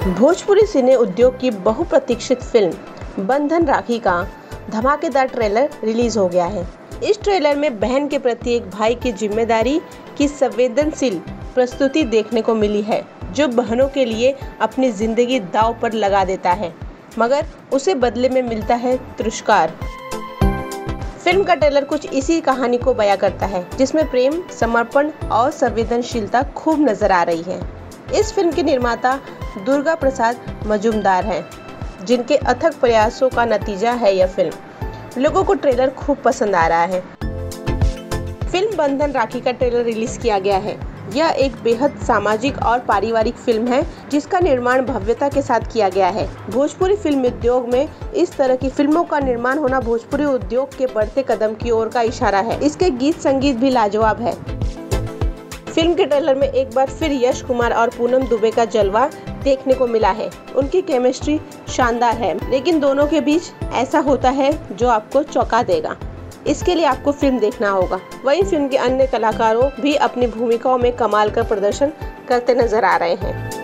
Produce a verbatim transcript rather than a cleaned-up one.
भोजपुरी सिने उद्योग की बहुप्रतीक्षित फिल्म बंधन राखी का धमाकेदार ट्रेलर रिलीज हो गया है। इस ट्रेलर में बहन के प्रति एक भाई की जिम्मेदारी की संवेदनशील प्रस्तुति देखने को मिली है, जो बहनों के लिए अपनी जिंदगी दांव पर लगा देता है, मगर उसे बदले में मिलता है तिरस्कार। फिल्म का ट्रेलर कुछ इसी कहानी को बयां करता है, जिसमें प्रेम, समर्पण और संवेदनशीलता खूब नजर आ रही है। इस फिल्म के निर्माता दुर्गा प्रसाद मजूमदार हैं, जिनके अथक प्रयासों का नतीजा है यह फिल्म। लोगों को ट्रेलर खूब पसंद आ रहा है। फिल्म बंधन राखी का ट्रेलर रिलीज किया गया है। यह एक बेहद सामाजिक और पारिवारिक फिल्म है, जिसका निर्माण भव्यता के साथ किया गया है। भोजपुरी फिल्म उद्योग में इस तरह की फिल्मों का निर्माण होना भोजपुरी उद्योग के बढ़ते कदम की ओर का इशारा है। इसके गीत संगीत भी लाजवाब है। फिल्म के ट्रेलर में एक बार फिर यश कुमार और पूनम दुबे का जलवा देखने को मिला है। उनकी केमिस्ट्री शानदार है, लेकिन दोनों के बीच ऐसा होता है जो आपको चौंका देगा। इसके लिए आपको फिल्म देखना होगा। वहीं फिल्म के अन्य कलाकारों भी अपनी भूमिकाओं में कमाल का प्रदर्शन करते नजर आ रहे हैं।